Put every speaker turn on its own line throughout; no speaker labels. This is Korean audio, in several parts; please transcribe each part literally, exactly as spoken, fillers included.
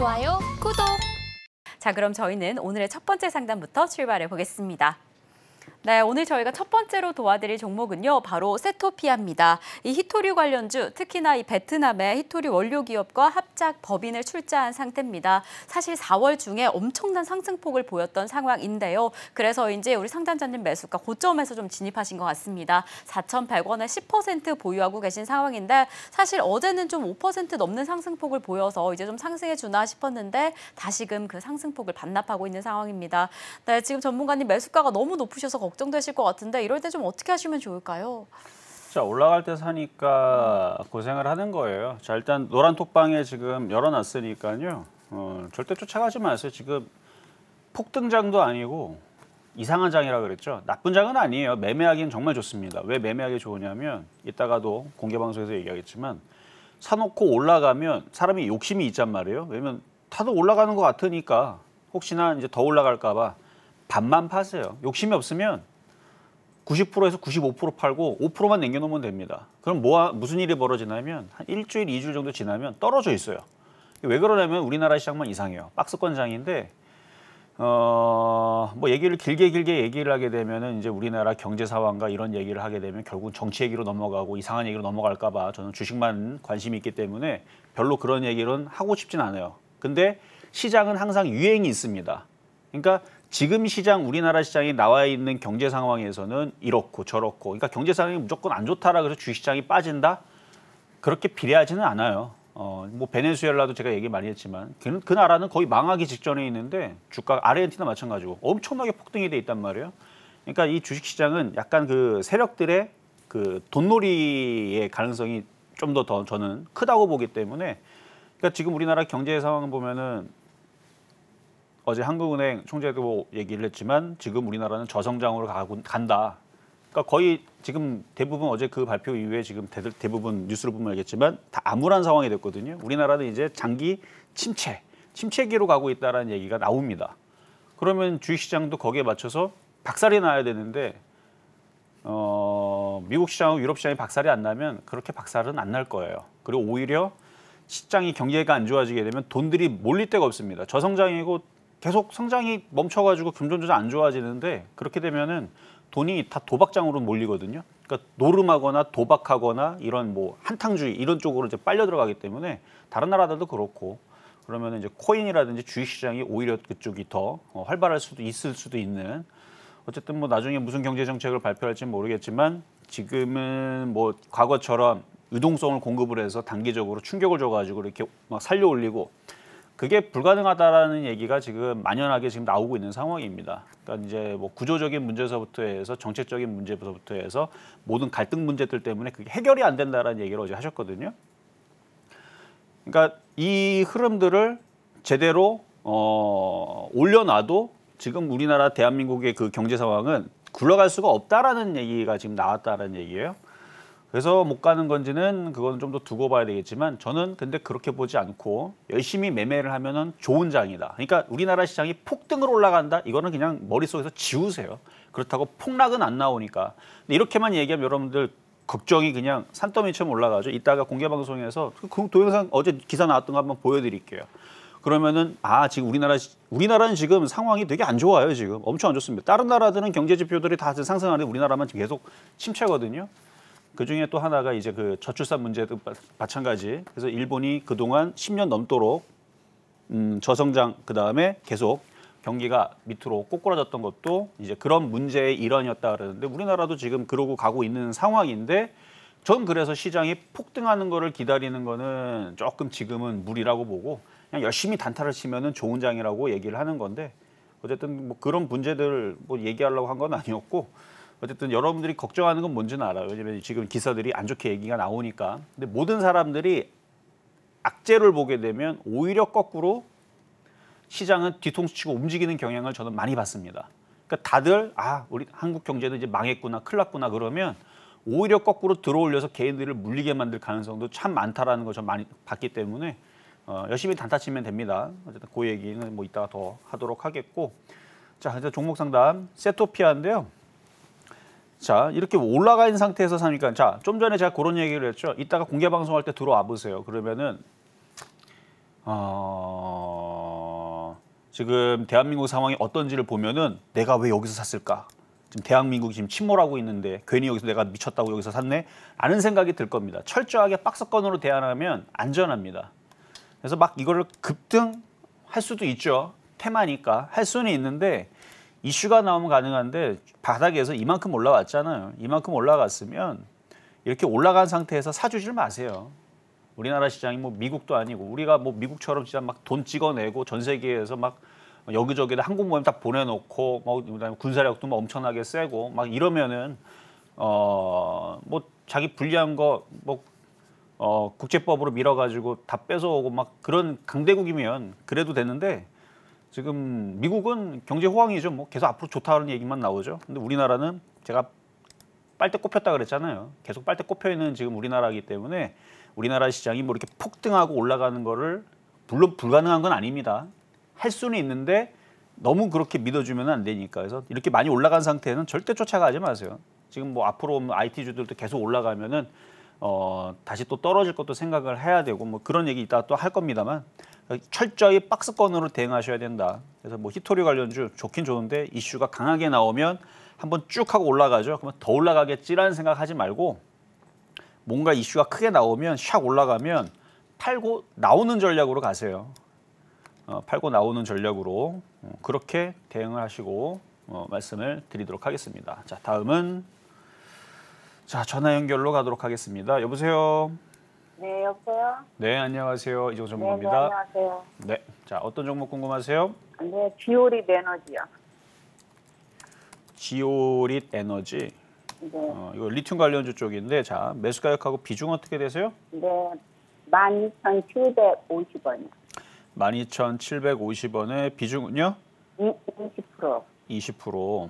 좋아요, 구독!
자, 그럼 저희는 오늘의 첫 번째 상담부터 출발해 보겠습니다. 네, 오늘 저희가 첫 번째로 도와드릴 종목은요, 바로 세토피아입니다. 이 히토류 관련주, 특히나 이 베트남의 히토류 원료 기업과 합작 법인을 출자한 상태입니다. 사실 사월 중에 엄청난 상승폭을 보였던 상황인데요. 그래서인지 우리 상담자님 매수가 고점에서 좀 진입하신 것 같습니다. 사천백 원에 십 퍼센트 보유하고 계신 상황인데 사실 어제는 좀 오 퍼센트 넘는 상승폭을 보여서 이제 좀 상승해 주나 싶었는데 다시금 그 상승폭을 반납하고 있는 상황입니다. 네, 지금 전문가님 매수가가 너무 높으셔서 걱정되실 것 같은데 이럴 때 좀 어떻게 하시면 좋을까요?
자, 올라갈 때 사니까 고생을 하는 거예요. 자, 일단 노란 톡방에 지금 열어놨으니까요. 어, 절대 쫓아가지 마세요. 지금 폭등장도 아니고 이상한 장이라 그랬죠. 나쁜 장은 아니에요. 매매하기는 정말 좋습니다. 왜 매매하기 좋으냐면 이따가도 공개방송에서 얘기하겠지만 사놓고 올라가면 사람이 욕심이 있단 말이에요. 왜냐면 타도 올라가는 것 같으니까 혹시나 이제 더 올라갈까 봐 반만 파세요. 욕심이 없으면 구십 퍼센트에서 구십오 퍼센트 팔고 오 퍼센트만 남겨놓으면 됩니다. 그럼 뭐, 무슨 일이 벌어지냐면 한 일주일, 이주일 정도 지나면 떨어져 있어요. 왜 그러냐면 우리나라 시장만 이상해요. 박스권장인데 어, 뭐 얘기를 길게 길게 얘기를 하게 되면은 이제 우리나라 경제 상황과 이런 얘기를 하게 되면 결국 정치 얘기로 넘어가고 이상한 얘기로 넘어갈까 봐 저는 주식만 관심이 있기 때문에 별로 그런 얘기는 하고 싶진 않아요. 근데 시장은 항상 유행이 있습니다. 그러니까 지금 시장, 우리나라 시장이 나와 있는 경제 상황에서는 이렇고 저렇고, 그러니까 경제 상황이 무조건 안 좋다라 그래서 주식시장이 빠진다? 그렇게 비례하지는 않아요. 어, 뭐 베네수엘라도 제가 얘기 많이 했지만 그, 그 나라는 거의 망하기 직전에 있는데 주가 아르헨티나 마찬가지고 엄청나게 폭등이 돼 있단 말이에요. 그러니까 이 주식시장은 약간 그 세력들의 그 돈놀이의 가능성이 좀 더 더 저는 크다고 보기 때문에, 그러니까 지금 우리나라 경제 상황 보면은 어제 한국은행 총재도 얘기를 했지만 지금 우리나라는 저성장으로 가고 간다. 그러니까 거의 지금 대부분 어제 그 발표 이후에 지금 대, 대부분 뉴스를 보면 알겠지만 다 암울한 상황이 됐거든요. 우리나라는 이제 장기 침체, 침체기로 가고 있다는 얘기가 나옵니다. 그러면 주식시장도 거기에 맞춰서 박살이 나야 되는데 어, 미국 시장하고 유럽 시장이 박살이 안 나면 그렇게 박살은 안 날 거예요. 그리고 오히려 시장이 경제가 안 좋아지게 되면 돈들이 몰릴 데가 없습니다. 저성장이고 계속 성장이 멈춰가지고 금전조차 안 좋아지는데 그렇게 되면은 돈이 다 도박장으로 몰리거든요. 그러니까 노름하거나 도박하거나 이런 뭐 한탕주의 이런 쪽으로 이제 빨려 들어가기 때문에 다른 나라들도 그렇고 그러면은 이제 코인이라든지 주식시장이 오히려 그쪽이 더 활발할 수도 있을 수도 있는, 어쨌든 뭐 나중에 무슨 경제 정책을 발표할지는 모르겠지만 지금은 뭐 과거처럼 유동성을 공급을 해서 단기적으로 충격을 줘가지고 이렇게 막 살려 올리고 그게 불가능하다라는 얘기가 지금 만연하게 지금 나오고 있는 상황입니다. 그러니까 이제 뭐 구조적인 문제서부터 해서 정책적인 문제부터 해서 모든 갈등 문제들 때문에 그게 해결이 안 된다라는 얘기를 어제 하셨거든요. 그러니까 이 흐름들을 제대로 어, 올려놔도 지금 우리나라 대한민국의 그 경제 상황은 굴러갈 수가 없다라는 얘기가 지금 나왔다라는 얘기예요. 그래서 못 가는 건지는 그건 좀 더 두고 봐야 되겠지만 저는 근데 그렇게 보지 않고 열심히 매매를 하면은 좋은 장이다. 그러니까 우리나라 시장이 폭등으로 올라간다? 이거는 그냥 머릿속에서 지우세요. 그렇다고 폭락은 안 나오니까. 근데 이렇게만 얘기하면 여러분들 걱정이 그냥 산더미처럼 올라가죠. 이따가 공개방송에서 그 동영상 어제 기사 나왔던 거 한번 보여드릴게요. 그러면은 아 지금 우리나라 우리나라는 지금 상황이 되게 안 좋아요. 지금 엄청 안 좋습니다. 다른 나라들은 경제 지표들이 다 상승하는데 우리나라만 지금 계속 침체거든요. 그 중에 또 하나가 이제 그 저출산 문제도 마찬가지. 그래서 일본이 그동안 십 년 넘도록 음, 저성장 그 다음에 계속 경기가 밑으로 꼬꾸라졌던 것도 이제 그런 문제의 일환이었다 그러는데 우리나라도 지금 그러고 가고 있는 상황인데 전 그래서 시장이 폭등하는 거를 기다리는 거는 조금 지금은 무리라고 보고 그냥 열심히 단타를 치면은 좋은 장이라고 얘기를 하는 건데 어쨌든 뭐 그런 문제들 뭐 얘기하려고 한 건 아니었고. 어쨌든 여러분들이 걱정하는 건 뭔지는 알아요. 왜냐면 지금 기사들이 안 좋게 얘기가 나오니까. 근데 모든 사람들이 악재를 보게 되면 오히려 거꾸로 시장은 뒤통수 치고 움직이는 경향을 저는 많이 봤습니다. 그러니까 다들 아 우리 한국 경제도 이제 망했구나 큰일 났구나 그러면 오히려 거꾸로 들어올려서 개인들을 물리게 만들 가능성도 참 많다라는 걸 좀 많이 봤기 때문에 어, 열심히 단타 치면 됩니다. 어쨌든 그 얘기는 뭐 이따가 더 하도록 하겠고. 자 이제 종목 상담 세토피아인데요. 자 이렇게 올라가 있는 상태에서 사니까 자 좀 전에 제가 그런 얘기를 했죠. 이따가 공개 방송할 때 들어와 보세요. 그러면은 어, 지금 대한민국 상황이 어떤지를 보면은 내가 왜 여기서 샀을까? 지금 대한민국이 지금 침몰하고 있는데 괜히 여기서 내가 미쳤다고 여기서 샀네? 라는 생각이 들 겁니다. 철저하게 박스권으로 대안하면 안전합니다. 그래서 막 이거를 급등할 수도 있죠. 테마니까 할 수는 있는데 이슈가 나오면 가능한데 바닥에서 이만큼 올라왔잖아요. 이만큼 올라갔으면 이렇게 올라간 상태에서 사주질 마세요. 우리나라 시장이 뭐 미국도 아니고 우리가 뭐 미국처럼 진짜 막 돈 찍어내고 전 세계에서 막 여기저기다 항공 모임 딱 보내놓고 뭐 그다음에 군사력도 뭐 엄청나게 세고 막 이러면은 어 뭐 자기 불리한 거 뭐 어 국제법으로 밀어가지고 다 뺏어오고 막 그런 강대국이면 그래도 되는데 지금 미국은 경제 호황이죠. 뭐 계속 앞으로 좋다는 얘기만 나오죠. 근데 우리나라는 제가 빨대 꼽혔다 그랬잖아요. 계속 빨대 꼽혀 있는 지금 우리나라이기 때문에 우리나라 시장이 뭐 이렇게 폭등하고 올라가는 거를 물론 불가능한 건 아닙니다. 할 수는 있는데 너무 그렇게 믿어주면 안 되니까. 그래서 이렇게 많이 올라간 상태는 절대 쫓아가지 마세요. 지금 뭐 앞으로 아이티주들도 계속 올라가면은 어 다시 또 떨어질 것도 생각을 해야 되고 뭐 그런 얘기 이따 또 할 겁니다만 철저히 박스권으로 대응하셔야 된다. 그래서 뭐 히토리 관련주 좋긴 좋은데 이슈가 강하게 나오면 한번 쭉 하고 올라가죠. 그러면 더 올라가겠지라는 생각하지 말고 뭔가 이슈가 크게 나오면 샥 올라가면 팔고 나오는 전략으로 가세요. 어, 팔고 나오는 전략으로 어, 그렇게 대응을 하시고 어, 말씀을 드리도록 하겠습니다. 자, 다음은 자 전화 연결로 가도록 하겠습니다. 여보세요.
네, 여보세요?
네, 안녕하세요. 이종
네, 네,
전문입니다.
안녕하세요.
네, 자 어떤 종목 궁금하세요?
네, 지오리 에너지요.
지오릿 에너지.
네,
어, 이거 리튬 관련주 쪽인데 자 매수 가격하고 비중 어떻게 되세요?
네, 만 이천칠백오십 원이요.
만 이천칠백오십 원의 비중은요?
이십 퍼센트.
이십 퍼센트.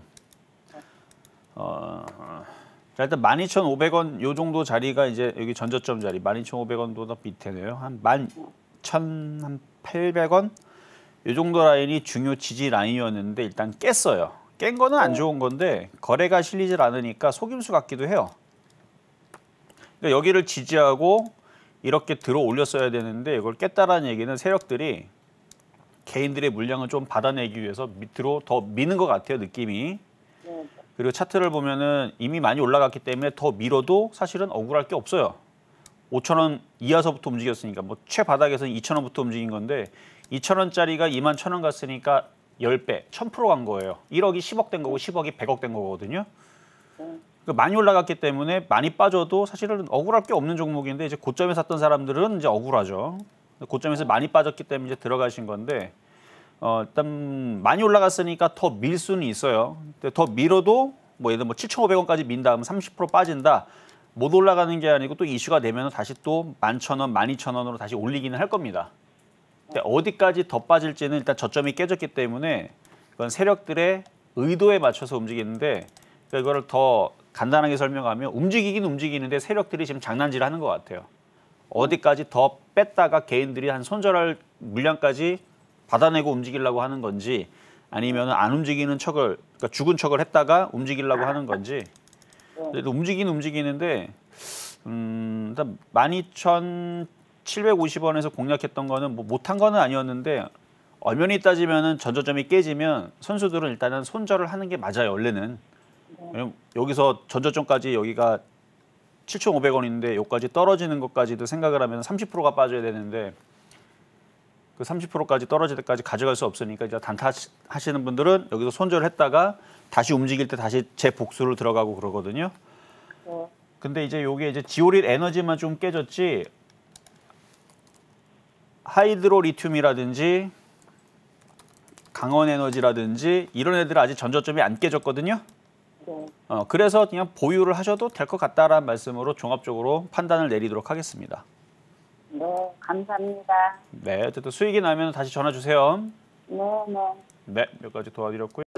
어, 자, 일단 만 이천오백 원 요 정도 자리가 이제 여기 전저점 자리 만 이천오백 원보다 밑에네요. 한 만 천팔백 원 요 정도 라인이 중요 지지 라인이었는데 일단 깼어요. 깬 거는 안 좋은 건데 거래가 실리질 않으니까 속임수 같기도 해요. 그러니까 여기를 지지하고 이렇게 들어 올렸어야 되는데 이걸 깼다라는 얘기는 세력들이 개인들의 물량을 좀 받아내기 위해서 밑으로 더 미는 것 같아요, 느낌이.
네,
그리고 차트를 보면은 이미 많이 올라갔기 때문에 더 밀어도 사실은 억울할 게 없어요. 오천 원 이하서부터 움직였으니까 뭐 최바닥에서는 이천 원부터 움직인 건데 이천 원짜리가 이만 천 원 갔으니까 십 배, 천 퍼센트 간 거예요. 일억이 십억 된 거고 십억이 백억 된 거거든요.
네,
그러니까 많이 올라갔기 때문에 많이 빠져도 사실은 억울할 게 없는 종목인데 이제 고점에 샀던 사람들은 이제 억울하죠. 고점에서 많이 빠졌기 때문에 이제 들어가신 건데 어, 일단 많이 올라갔으니까 더 밀 수는 있어요. 근데 더 밀어도 뭐 예를 들어 뭐 칠천오백 원까지 민 다음 삼십 퍼센트 빠진다. 못 올라가는 게 아니고 또 이슈가 되면 다시 또 만 천 원, 만 이천 원으로 다시 올리기는 할 겁니다. 근데 어디까지 더 빠질지는 일단 저점이 깨졌기 때문에 그건 세력들의 의도에 맞춰서 움직이는데 그러니까 이거를 더 간단하게 설명하면 움직이긴 움직이는데 세력들이 지금 장난질 하는 것 같아요. 어디까지 더 뺐다가 개인들이 한 손절할 물량까지 받아내고 움직이려고 하는 건지 아니면 안 움직이는 척을 그러니까 죽은 척을 했다가 움직이려고 하는 건지 그래도 움직이는 움직이는데 음, 일단 만 이천칠백오십 원에서 공략했던 거는 뭐 못한 거는 아니었는데 엄연히 따지면은 전저점이 깨지면 선수들은 일단은 손절을 하는 게 맞아요. 원래는 왜냐면 여기서 전저점까지 여기가 칠천오백 원인데 여기까지 떨어지는 것까지도 생각을 하면 삼십 퍼센트가 빠져야 되는데 그 삼십 퍼센트까지 떨어질 때까지 가져갈 수 없으니까 이제 단타하시는 분들은 여기서 손절을 했다가 다시 움직일 때 다시 재복수를 들어가고 그러거든요.
네,
근데 이제 요게 이제 지오릿 에너지만 좀 깨졌지 하이드로 리튬이라든지 강원 에너지라든지 이런 애들은 아직 전저점이 안 깨졌거든요.
네.
어, 그래서 그냥 보유를 하셔도 될 것 같다라는 말씀으로 종합적으로 판단을 내리도록 하겠습니다.
네, 감사합니다.
네, 어쨌든 수익이 나면 다시 전화 주세요.
네, 네.
네, 몇 가지 도와드렸고요.